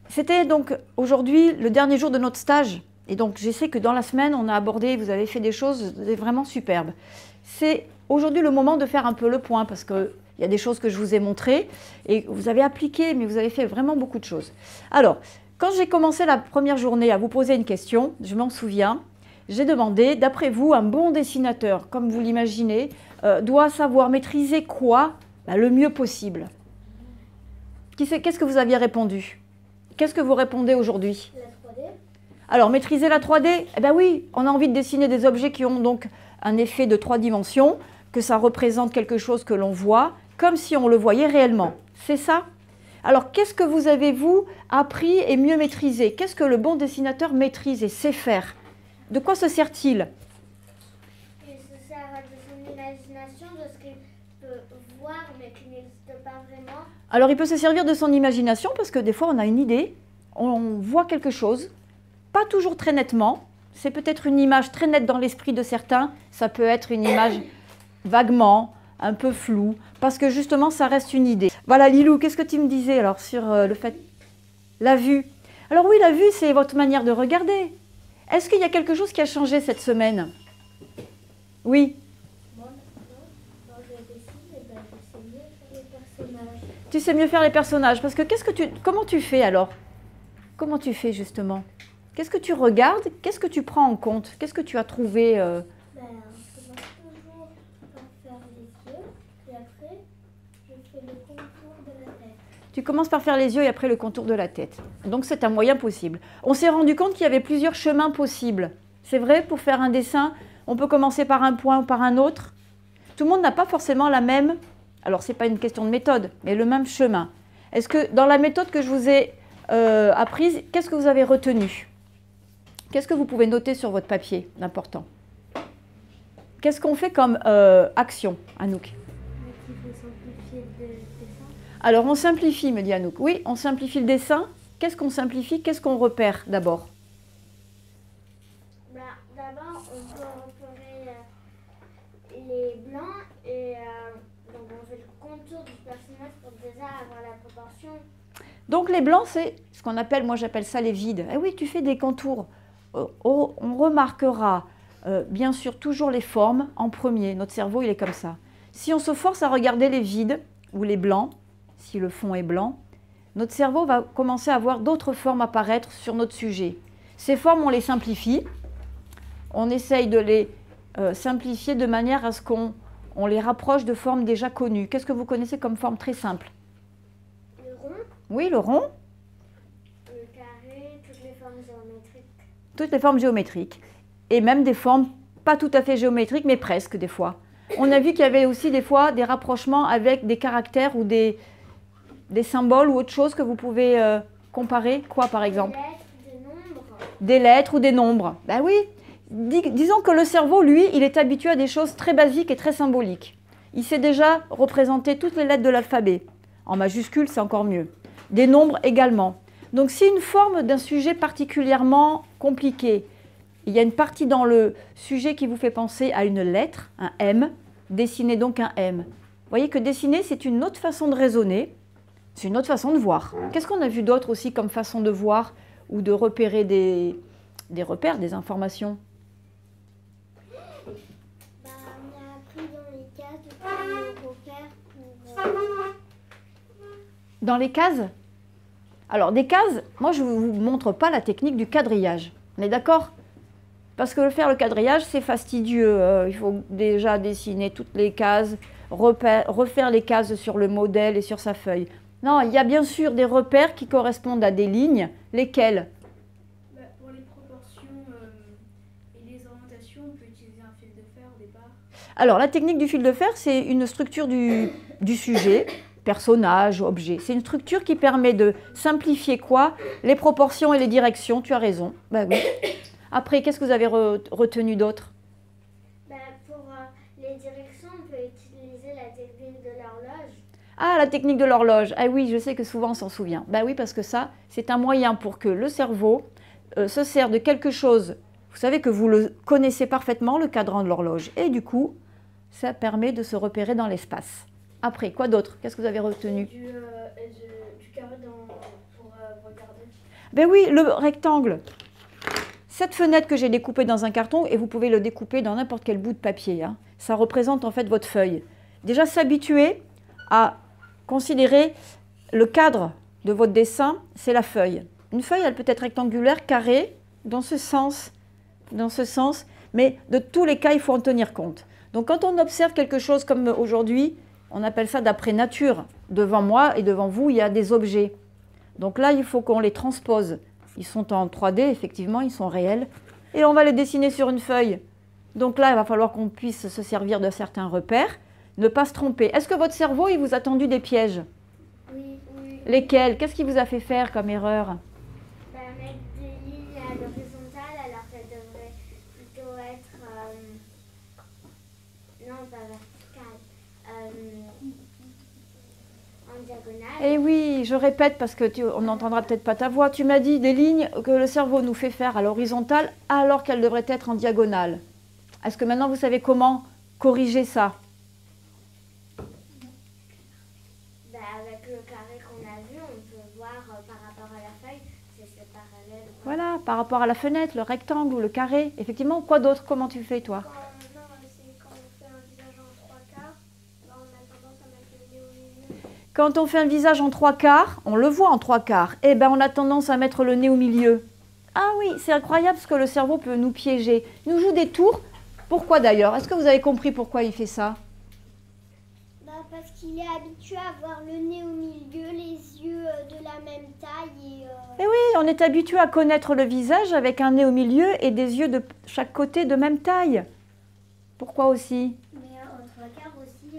C'était donc aujourd'hui le dernier jour de notre stage. Et donc, je sais que dans la semaine, on a abordé, vous avez fait des choses vraiment superbes. C'est aujourd'hui le moment de faire un peu le point parce qu'il y a des choses que je vous ai montrées et vous avez appliqué, mais vous avez fait vraiment beaucoup de choses. Alors, quand j'ai commencé la première journée à vous poser une question, je m'en souviens, j'ai demandé, d'après vous, un bon dessinateur, comme vous l'imaginez, doit savoir maîtriser quoi le mieux possible. Qu'est-ce que vous aviez répondu? Qu'est-ce que vous répondez aujourd'hui? La 3D. Alors, maîtriser la 3D? Eh bien oui, on a envie de dessiner des objets qui ont donc un effet de 3 dimensions, que ça représente quelque chose que l'on voit, comme si on le voyait réellement. C'est ça? Alors, qu'est-ce que vous avez, vous, appris et mieux maîtrisé? Qu'est-ce que le bon dessinateur maîtrise et sait faire? De quoi se sert-il? Il se sert de son imagination, de ce qu'il peut voir, mais qui n'existe pas vraiment. Alors, il peut se servir de son imagination parce que des fois, on a une idée, on voit quelque chose, pas toujours très nettement. C'est peut-être une image très nette dans l'esprit de certains, ça peut être une image vaguement, un peu floue, parce que justement, ça reste une idée. Voilà, Lilou, qu'est-ce que tu me disais alors sur le fait... La vue. Alors oui, la vue, c'est votre manière de regarder. Est-ce qu'il y a quelque chose qui a changé cette semaine? Oui. Moi, quand je dessine, je sais mieux faire les personnages. Tu sais mieux faire les personnages, parce que comment tu fais alors? Comment tu fais justement? Qu'est-ce que tu regardes? Qu'est-ce que tu prends en compte? Qu'est-ce que tu as trouvé Je commence toujours par faire les yeux, et après, je fais le contour de la tête. Tu commences par faire les yeux et après le contour de la tête. Donc c'est un moyen possible. On s'est rendu compte qu'il y avait plusieurs chemins possibles. C'est vrai, pour faire un dessin, on peut commencer par un point ou par un autre. Tout le monde n'a pas forcément la même, alors ce n'est pas une question de méthode, mais le même chemin. Est-ce que dans la méthode que je vous ai apprise, qu'est-ce que vous avez retenu? Qu'est-ce que vous pouvez noter sur votre papier d'important? Qu'est-ce qu'on fait comme action, Anouk? Il faut simplifier le dessin. Alors on simplifie, me dit Anouk. Oui, on simplifie le dessin. Qu'est-ce qu'on simplifie? Qu'est-ce qu'on repère d'abord? D'abord, on peut repérer les blancs et donc on fait le contour du personnage pour déjà avoir la proportion. Donc les blancs, c'est ce qu'on appelle, moi j'appelle ça les vides. Eh oui, tu fais des contours. On remarquera bien sûr toujours les formes en premier. Notre cerveau, il est comme ça. Si on se force à regarder les vides ou les blancs, si le fond est blanc, notre cerveau va commencer à voir d'autres formes apparaître sur notre sujet. Ces formes, on les simplifie. On essaye de les simplifier de manière à ce qu'on les rapproche de formes déjà connues. Qu'est-ce que vous connaissez comme forme très simple? Le rond. Oui, le rond. Le carré, toutes les formes géométriques. Toutes les formes géométriques. Et même des formes pas tout à fait géométriques, mais presque des fois. On a vu qu'il y avait aussi des fois des rapprochements avec des caractères ou des symboles ou autre chose que vous pouvez comparer. Quoi par exemple? Des lettres, des nombres. Des lettres ou des nombres. Ben oui. Disons que le cerveau, lui, il est habitué à des choses très basiques et très symboliques. Il sait déjà représenter toutes les lettres de l'alphabet. En majuscule, c'est encore mieux. Des nombres également. Donc si une forme d'un sujet particulièrement compliqué, il y a une partie dans le sujet qui vous fait penser à une lettre, un M, dessinez donc un M. Vous voyez que dessiner, c'est une autre façon de raisonner, c'est une autre façon de voir. Qu'est-ce qu'on a vu d'autre aussi comme façon de voir ou de repérer des repères, des informations? On a appris dans les cases de faire des repères pour... Dans les cases? Alors, des cases, moi je ne vous montre pas la technique du quadrillage. On est d'accord? Parce que faire le quadrillage, c'est fastidieux. Il faut déjà dessiner toutes les cases, refaire les cases sur le modèle et sur sa feuille. Non, il y a bien sûr des repères qui correspondent à des lignes. Lesquelles? Pour les proportions et les orientations, on peut utiliser un fil de fer au départ. Alors, la technique du fil de fer, c'est une structure du sujet, personnage, objet. C'est une structure qui permet de simplifier quoi? Les proportions et les directions, tu as raison. Ben oui. Après, qu'est-ce que vous avez retenu d'autre? Pour les directions, on peut utiliser la technique de l'horloge. Ah, la technique de l'horloge. Ah oui, je sais que souvent on s'en souvient. Ben oui, parce que ça, c'est un moyen pour que le cerveau se sert de quelque chose. Vous savez que vous le connaissez parfaitement, le cadran de l'horloge. Et du coup, ça permet de se repérer dans l'espace. Après, quoi d'autre? Qu'est-ce que vous avez retenu? Du carré pour regarder. Ben oui, le rectangle. Cette fenêtre que j'ai découpée dans un carton, et vous pouvez le découper dans n'importe quel bout de papier, hein, ça représente en fait votre feuille. Déjà s'habituer à considérer le cadre de votre dessin, c'est la feuille. Une feuille, elle peut être rectangulaire, carrée, dans ce sens, mais de tous les cas, il faut en tenir compte. Donc quand on observe quelque chose comme aujourd'hui, on appelle ça d'après nature. Devant moi et devant vous, il y a des objets. Donc là, il faut qu'on les transpose. Ils sont en 3D, effectivement, ils sont réels. Et on va les dessiner sur une feuille. Donc là, il va falloir qu'on puisse se servir de certains repères, ne pas se tromper. Est-ce que votre cerveau, il vous a tendu des pièges? Oui. Lesquels? Qu'est-ce qu'il vous a fait faire comme erreur? Bah, mettre des lignes à l'horizontale alors qu'elles devraient plutôt être... non, pas verticales. En diagonale. Eh oui, je répète parce que on n'entendra peut-être pas ta voix. Tu m'as dit des lignes que le cerveau nous fait faire à l'horizontale alors qu'elles devraient être en diagonale. Est-ce que maintenant vous savez comment corriger ça? Bah, avec le carré qu'on a vu, on peut voir par rapport à la feuille si c'est parallèle ou pas. Voilà, par rapport à la fenêtre, le rectangle ou le carré. Effectivement, quoi d'autre? Comment tu fais toi? Non, c'est quand on fait un visage en 3/4, bah, on a tendance à mettre le nez au milieu. Quand on fait un visage en 3/4, on le voit en 3/4, eh ben on a tendance à mettre le nez au milieu. Ah oui, c'est incroyable ce que le cerveau peut nous piéger. Il nous joue des tours. Pourquoi d'ailleurs? Est-ce que vous avez compris pourquoi il fait ça? Bah, parce qu'il est habitué à avoir le nez au milieu, les yeux de la même taille Eh oui, on est habitué à connaître le visage avec un nez au milieu et des yeux de chaque côté de même taille. Pourquoi aussi? Mais en 3/4 aussi,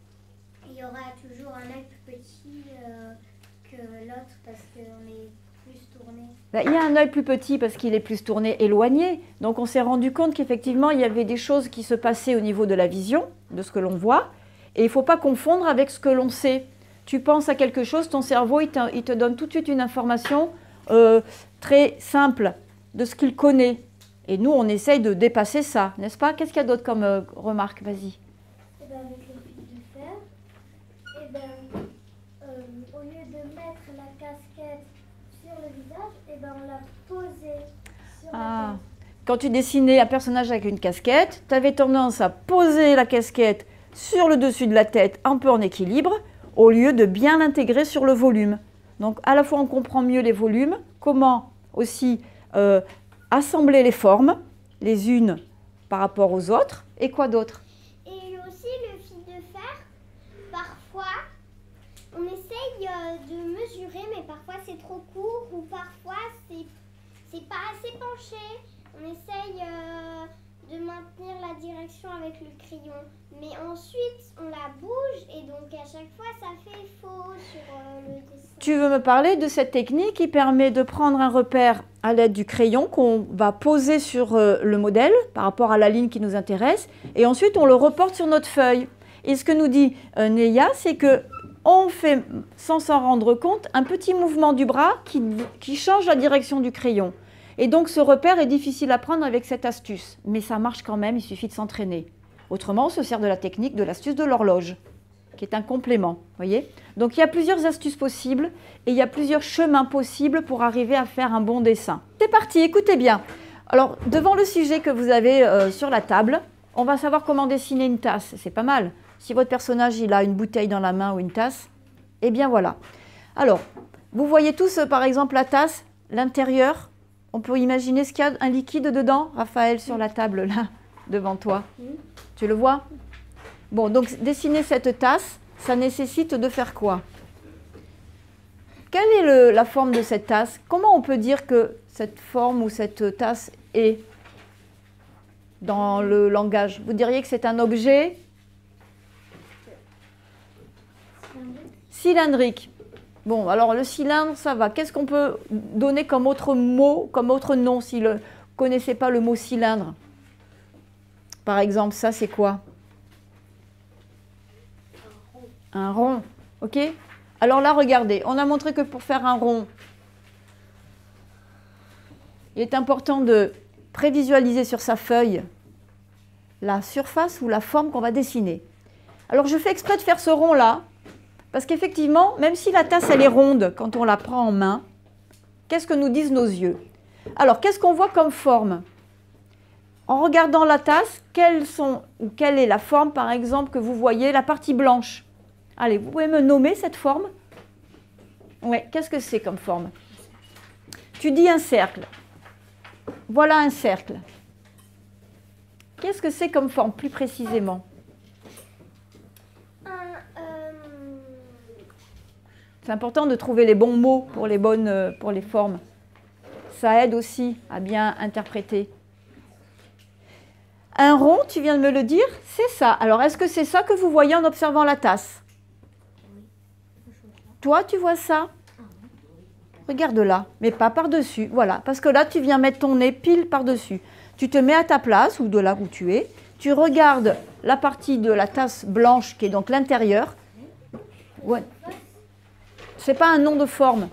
il y aura toujours un œil plus petit que l'autre parce qu'on est plus tourné. Ben, il y a un œil plus petit parce qu'il est plus tourné éloigné. Donc on s'est rendu compte qu'effectivement, il y avait des choses qui se passaient au niveau de la vision, de ce que l'on voit. Et il ne faut pas confondre avec ce que l'on sait. Tu penses à quelque chose, ton cerveau, il te donne tout de suite une information très simple de ce qu'il connaît. Et nous, on essaye de dépasser ça, n'est-ce pas? Qu'est-ce qu'il y a d'autre comme remarque? Vas-y. Et ben avec le fil de fer, et ben, au lieu de mettre la casquette sur le visage, et ben on l'a posée sur la tête. Quand tu dessinais un personnage avec une casquette, tu avais tendance à poser la casquette sur le dessus de la tête, un peu en équilibre, au lieu de bien l'intégrer sur le volume. Donc à la fois on comprend mieux les volumes, comment aussi assembler les formes, les unes par rapport aux autres, et quoi d'autre? Et aussi le fil de fer, parfois on essaye de mesurer, mais parfois c'est trop court ou parfois c'est pas assez penché. On essaye de maintenir la direction avec le crayon, mais ensuite on la bouge et donc à chaque fois ça fait faux sur le dessin. Tu veux me parler de cette technique qui permet de prendre un repère à l'aide du crayon qu'on va poser sur le modèle par rapport à la ligne qui nous intéresse et ensuite on le reporte sur notre feuille. Et ce que nous dit Neya, c'est que on fait, sans s'en rendre compte, un petit mouvement du bras qui change la direction du crayon. Et donc ce repère est difficile à prendre avec cette astuce, mais ça marche quand même, il suffit de s'entraîner. Autrement, on se sert de la technique de l'astuce de l'horloge, qui est un complément, voyez. Donc il y a plusieurs astuces possibles et il y a plusieurs chemins possibles pour arriver à faire un bon dessin. C'est parti, écoutez bien. Alors, devant le sujet que vous avez sur la table, on va savoir comment dessiner une tasse. C'est pas mal. Si votre personnage il a une bouteille dans la main ou une tasse, eh bien voilà. Alors, vous voyez tous, par exemple, la tasse, l'intérieur. On peut imaginer ce qu'il y a, un liquide dedans, Raphaël, sur la table, là, devant toi. Tu le vois? Bon, donc dessiner cette tasse, ça nécessite de faire quoi? Quelle est la forme de cette tasse? Comment on peut dire que cette forme ou cette tasse est dans le langage? Vous diriez que c'est un objet cylindrique. Bon, alors le cylindre, ça va. Qu'est-ce qu'on peut donner comme autre mot, comme autre nom, si vous ne connaissez pas le mot cylindre? Par exemple, ça, c'est quoi? Un rond, ok? Alors là, regardez, on a montré que pour faire un rond, il est important de prévisualiser sur sa feuille la surface ou la forme qu'on va dessiner. Alors, je fais exprès de faire ce rond-là, parce qu'effectivement, même si la tasse, elle est ronde quand on la prend en main, Qu'est-ce que nous disent nos yeux? Alors, qu'est-ce qu'on voit comme forme? En regardant la tasse, quelle est la forme, par exemple, que vous voyez, la partie blanche? Allez, vous pouvez me nommer cette forme? Oui, qu'est-ce que c'est comme forme? Tu dis un cercle. Voilà un cercle. Qu'est-ce que c'est comme forme, plus précisément? C'est important de trouver les bons mots pour les formes. Ça aide aussi à bien interpréter. Un rond, tu viens de me le dire, c'est ça. Alors, est-ce que c'est ça que vous voyez en observant la tasse? Toi, tu vois ça? Regarde là, mais pas par-dessus. Voilà, parce que là, tu viens mettre ton nez pile par-dessus. Tu te mets à ta place, ou de là où tu es. Tu regardes la partie de la tasse blanche, qui est donc l'intérieur. Ouais. C'est pas un nom de forme.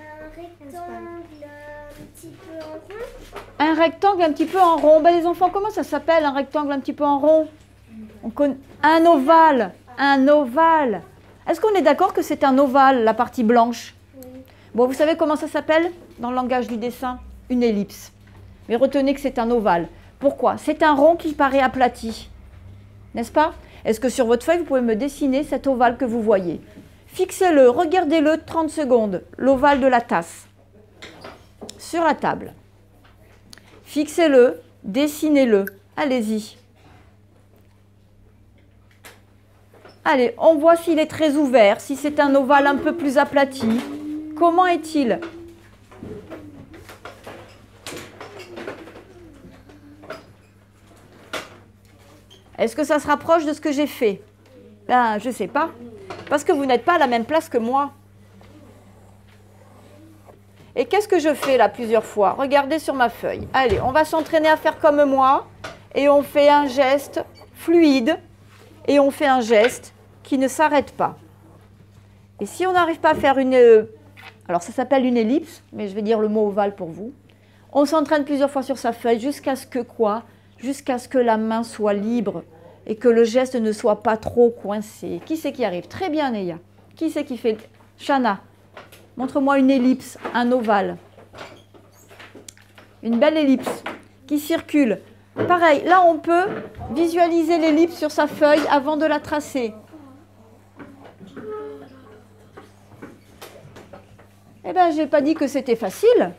Un rectangle un petit peu en rond. Ben, les enfants, comment ça s'appelle un rectangle un petit peu en rond? Un ovale. Un ovale. Est-ce qu'on est d'accord que c'est un ovale, la partie blanche? Oui. Bon, vous savez comment ça s'appelle dans le langage du dessin? Une ellipse. Mais retenez que c'est un ovale. Pourquoi? C'est un rond qui paraît aplati. N'est-ce pas? Est-ce que sur votre feuille, vous pouvez me dessiner cet ovale que vous voyez? Fixez-le, regardez-le 30 secondes, l'ovale de la tasse, sur la table. Fixez-le, dessinez-le. Allez-y. Allez, on voit s'il est très ouvert, si c'est un ovale un peu plus aplati. Comment est-il? Est-ce que ça se rapproche de ce que j'ai fait? Ben, je ne sais pas. Parce que vous n'êtes pas à la même place que moi. Et qu'est-ce que je fais là plusieurs fois? Regardez sur ma feuille. Allez, on va s'entraîner à faire comme moi. Et on fait un geste fluide. Et on fait un geste qui ne s'arrête pas. Et si on n'arrive pas à faire une... Alors ça s'appelle une ellipse, mais je vais dire le mot ovale pour vous. On s'entraîne plusieurs fois sur sa feuille jusqu'à ce que quoi? Jusqu'à ce que la main soit libre et que le geste ne soit pas trop coincé. Qui c'est qui arrive? Très bien, Neya. Qui c'est qui fait? Shana, montre-moi une ellipse, un ovale. Une belle ellipse qui circule. Pareil, là on peut visualiser l'ellipse sur sa feuille avant de la tracer. Eh bien, je n'ai pas dit que c'était facile.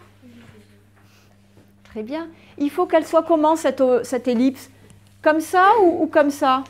Très bien. Il faut qu'elle soit comment, cette ellipse? Comme ça ou comme ça?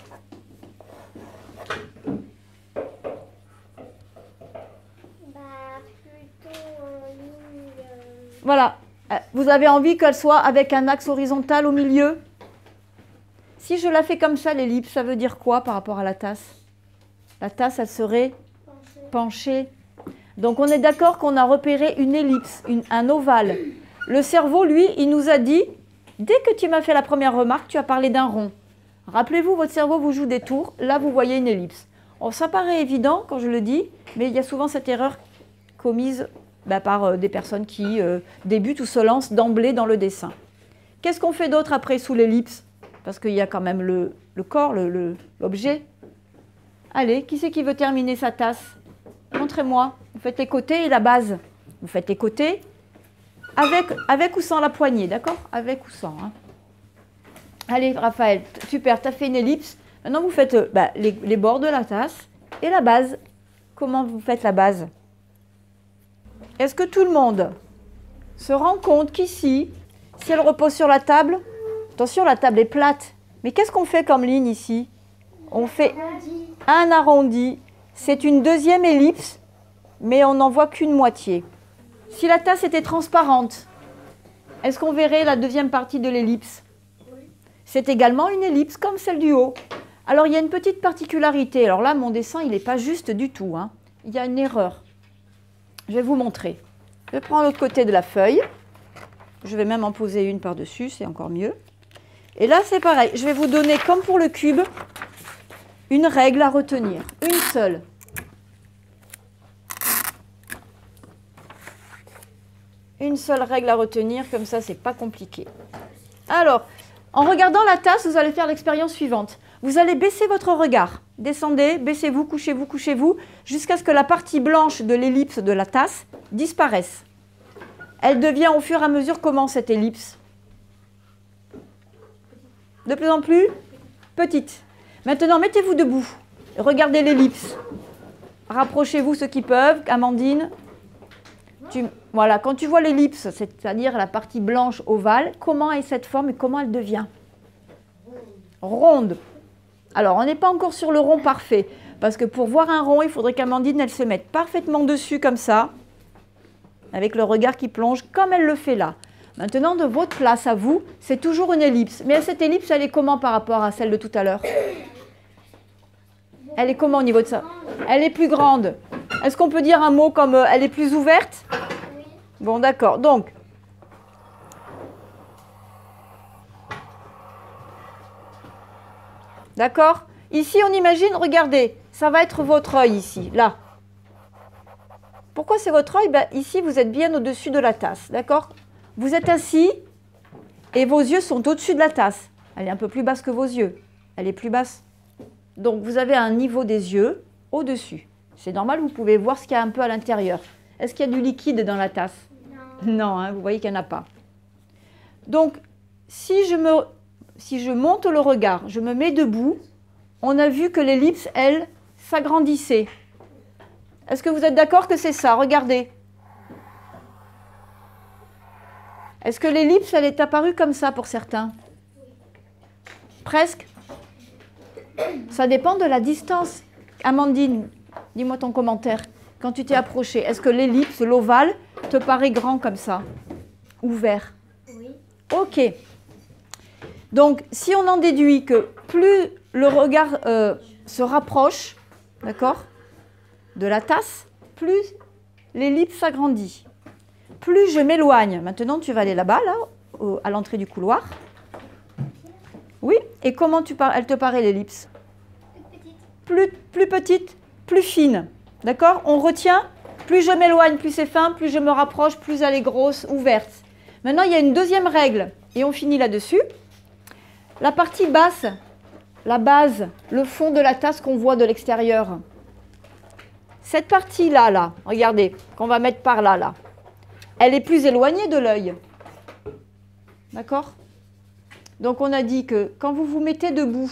Plutôt en ligne. Voilà. Vous avez envie qu'elle soit avec un axe horizontal au milieu? Si je la fais comme ça, l'ellipse, ça veut dire quoi par rapport à la tasse? La tasse, elle serait penchée. Donc, on est d'accord qu'on a repéré une ellipse, un ovale. Le cerveau, lui, il nous a dit, dès que tu m'as fait la première remarque, tu as parlé d'un rond. Rappelez-vous, votre cerveau vous joue des tours. Là, vous voyez une ellipse. Oh, ça paraît évident quand je le dis, mais il y a souvent cette erreur commise par des personnes qui débutent ou se lancent d'emblée dans le dessin. Qu'est-ce qu'on fait d'autre après sous l'ellipse? Parce qu'il y a quand même le corps, l'objet. Allez, qui c'est qui veut terminer sa tasse? Montrez-moi. Vous faites les côtés et la base. Vous faites les côtés avec ou sans la poignée, d'accord? Avec ou sans. Hein. Allez, Raphaël, super, tu as fait une ellipse. Maintenant, vous faites les bords de la tasse et la base. Comment vous faites la base? Est-ce que tout le monde se rend compte qu'ici, si elle repose sur la table, attention, la table est plate, mais qu'est-ce qu'on fait comme ligne ici? On fait un arrondi. C'est une deuxième ellipse, mais on n'en voit qu'une moitié. Si la tasse était transparente, est-ce qu'on verrait la deuxième partie de l'ellipse? C'est également une ellipse comme celle du haut. Alors, il y a une petite particularité. Alors là, mon dessin, il n'est pas juste du tout. Hein. Il y a une erreur. Je vais vous montrer. Je vais prendre l'autre côté de la feuille. Je vais même en poser une par-dessus, c'est encore mieux. Et là, c'est pareil. Je vais vous donner, comme pour le cube, une règle à retenir. Une seule. Une seule règle à retenir, comme ça, c'est pas compliqué. Alors, en regardant la tasse, vous allez faire l'expérience suivante. Vous allez baisser votre regard. Descendez, baissez-vous, couchez-vous, jusqu'à ce que la partie blanche de l'ellipse de la tasse disparaisse. Elle devient au fur et à mesure comment cette ellipse? De plus en plus petite. Maintenant, mettez-vous debout. Regardez l'ellipse. Rapprochez-vous ceux qui peuvent. Amandine. Voilà, quand tu vois l'ellipse, c'est-à-dire la partie blanche ovale, comment est cette forme et comment elle devient? Ronde. Alors, on n'est pas encore sur le rond parfait. Parce que pour voir un rond, il faudrait qu'Amandine, elle se mette parfaitement dessus comme ça. Avec le regard qui plonge, comme elle le fait là. Maintenant, de votre place à vous, c'est toujours une ellipse. Mais cette ellipse, elle est comment par rapport à celle de tout à l'heure? Elle est comment au niveau de ça? Elle est plus grande. Est-ce qu'on peut dire un mot comme elle est plus ouverte? Oui. Bon, d'accord. Donc, d'accord? Ici, on imagine, regardez, ça va être votre œil ici, là. Pourquoi c'est votre œil? Ben, ici, vous êtes bien au-dessus de la tasse, d'accord? Vous êtes assis et vos yeux sont au-dessus de la tasse. Elle est un peu plus basse que vos yeux. Elle est plus basse. Donc, vous avez un niveau des yeux au-dessus. C'est normal, vous pouvez voir ce qu'il y a un peu à l'intérieur. Est-ce qu'il y a du liquide dans la tasse? Non. Non, hein, vous voyez qu'il n'y en a pas. Donc, si je monte le regard, je me mets debout, on a vu que l'ellipse, elle, s'agrandissait. Est-ce que vous êtes d'accord que c'est ça? Regardez. Est-ce que l'ellipse, elle est apparue comme ça pour certains? Presque. Ça dépend de la distance. Amandine, dis-moi ton commentaire. Quand tu t'es approchée, est-ce que l'ellipse, l'ovale, te paraît grand comme ça? Ouvert? Oui. Ok. Donc, si on en déduit que plus le regard se rapproche, d'accord, de la tasse, plus l'ellipse s'agrandit. Plus je m'éloigne. Maintenant, tu vas aller là-bas, là, à l'entrée du couloir. Oui. Et comment elle te paraît l'ellipse? Plus petite, plus fine. D'accord? On retient. Plus je m'éloigne, plus c'est fin. Plus je me rapproche, plus elle est grosse, ouverte. Maintenant, il y a une deuxième règle. Et on finit là-dessus. La partie basse, la base, le fond de la tasse qu'on voit de l'extérieur. Cette partie-là, là, regardez, qu'on va mettre par là, là, elle est plus éloignée de l'œil. D'accord? Donc, on a dit que quand vous vous mettez debout,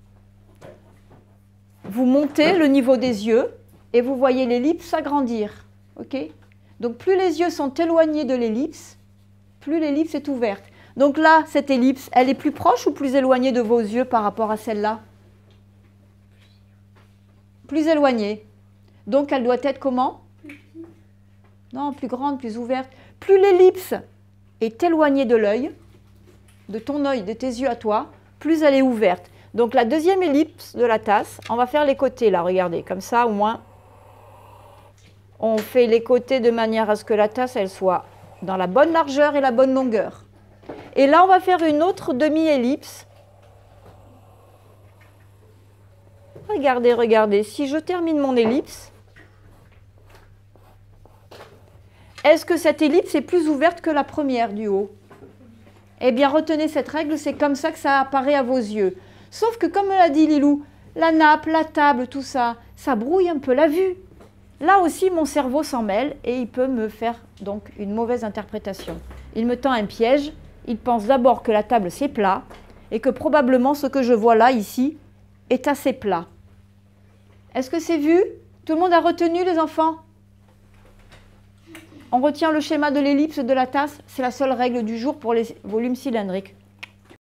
vous montez le niveau des yeux et vous voyez l'ellipse s'agrandir. OK? Donc, plus les yeux sont éloignés de l'ellipse, plus l'ellipse est ouverte. Donc là, cette ellipse, elle est plus proche ou plus éloignée de vos yeux par rapport à celle-là? Plus éloignée. Donc, elle doit être comment? Non, plus grande, plus ouverte. Plus l'ellipse est éloignée de l'œil, de ton œil, de tes yeux à toi, plus elle est ouverte. Donc, la deuxième ellipse de la tasse, on va faire les côtés, là, regardez. Comme ça, au moins, on fait les côtés de manière à ce que la tasse, elle soit dans la bonne largeur et la bonne longueur. Et là, on va faire une autre demi-ellipse. Regardez, regardez. Si je termine mon ellipse, est-ce que cette ellipse est plus ouverte que la première du haut? Eh bien, retenez cette règle, c'est comme ça que ça apparaît à vos yeux. Sauf que, comme l'a dit Lilou, la nappe, la table, tout ça, ça brouille un peu la vue. Là aussi, mon cerveau s'en mêle et il peut me faire donc une mauvaise interprétation. Il me tend un piège. Il pense d'abord que la table, c'est plat et que probablement ce que je vois là, ici, est assez plat. Est-ce que c'est vu? Tout le monde a retenu, les enfants? On retient le schéma de l'ellipse de la tasse. C'est la seule règle du jour pour les volumes cylindriques.